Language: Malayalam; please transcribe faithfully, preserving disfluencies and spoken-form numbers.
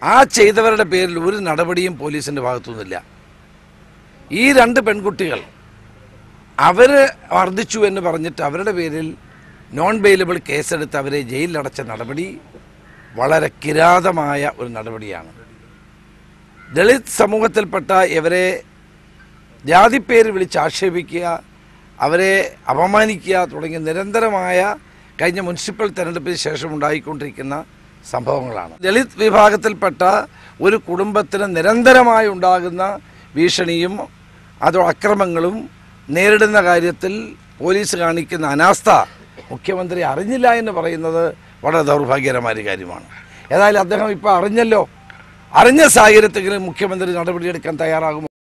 ആ ചെയ്തവരുടെ പേരിൽ ഒരു നടപടിയും പോലീസിൻ്റെ ഭാഗത്തുനിന്നില്ല. ഈ രണ്ട് പെൺകുട്ടികൾ അവർ മർദ്ദിച്ചു എന്ന് പറഞ്ഞിട്ട് അവരുടെ പേരിൽ നോൺ ബെയിലബിൾ കേസെടുത്ത് അവരെ ജയിലിലടച്ച നടപടി വളരെ കിരാതമായ ഒരു നടപടിയാണ്. ദളിത് സമൂഹത്തിൽപ്പെട്ട ഇവരെ ജാതിപ്പേര് വിളിച്ച് ആക്ഷേപിക്കുക, അവരെ അപമാനിക്കുക തുടങ്ങിയ നിരന്തരമായ കഴിഞ്ഞ മുനിസിപ്പൽ തെരഞ്ഞെടുപ്പിന് ശേഷം ഉണ്ടായിക്കൊണ്ടിരിക്കുന്ന സംഭവങ്ങളാണ്. ദളിത് വിഭാഗത്തിൽപ്പെട്ട ഒരു കുടുംബത്തിന് നിരന്തരമായി ഉണ്ടാകുന്ന ഭീഷണിയും അതോ അക്രമങ്ങളും നേരിടുന്ന കാര്യത്തിൽ പോലീസ് കാണിക്കുന്ന അനാസ്ഥ മുഖ്യമന്ത്രി അറിഞ്ഞില്ല എന്ന് പറയുന്നത് വളരെ ദൗർഭാഗ്യകരമായ കാര്യമാണ്. ഏതായാലും അദ്ദേഹം ഇപ്പോൾ അറിഞ്ഞല്ലോ. അറിഞ്ഞ സാഹചര്യത്തിൽ മുഖ്യമന്ത്രി നടപടിയെടുക്കാൻ തയ്യാറാകുമോ?